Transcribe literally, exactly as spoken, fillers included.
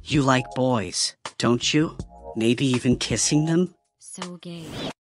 You like boys, don't you? Maybe even kissing them? So gay.